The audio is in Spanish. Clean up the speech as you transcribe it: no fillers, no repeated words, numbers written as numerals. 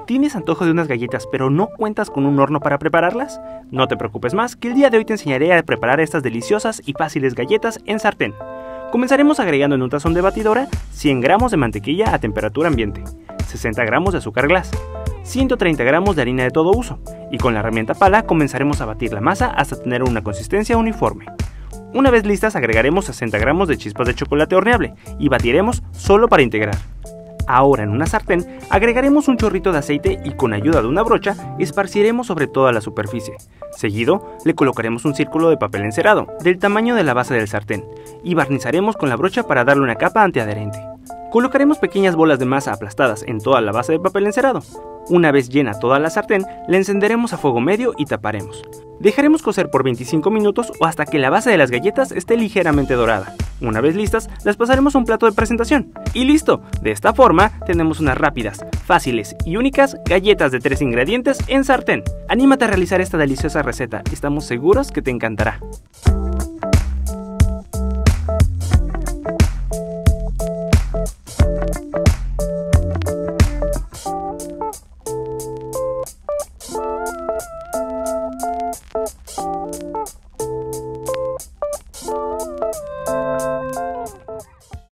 ¿Tienes antojo de unas galletas pero no cuentas con un horno para prepararlas? No te preocupes más, que el día de hoy te enseñaré a preparar estas deliciosas y fáciles galletas en sartén. Comenzaremos agregando en un tazón de batidora 100 gramos de mantequilla a temperatura ambiente, 60 gramos de azúcar glass, 130 gramos de harina de todo uso, y con la herramienta pala comenzaremos a batir la masa hasta tener una consistencia uniforme. Una vez listas agregaremos 60 gramos de chispas de chocolate horneable y batiremos solo para integrar. Ahora en una sartén agregaremos un chorrito de aceite y con ayuda de una brocha esparciremos sobre toda la superficie. Seguido le colocaremos un círculo de papel encerado del tamaño de la base del sartén y barnizaremos con la brocha para darle una capa antiadherente. Colocaremos pequeñas bolas de masa aplastadas en toda la base de papel encerado. Una vez llena toda la sartén, la encenderemos a fuego medio y taparemos. Dejaremos cocer por 25 minutos o hasta que la base de las galletas esté ligeramente dorada. Una vez listas, las pasaremos a un plato de presentación. ¡Y listo! De esta forma, tenemos unas rápidas, fáciles y únicas galletas de 3 ingredientes en sartén. Anímate a realizar esta deliciosa receta, estamos seguros que te encantará.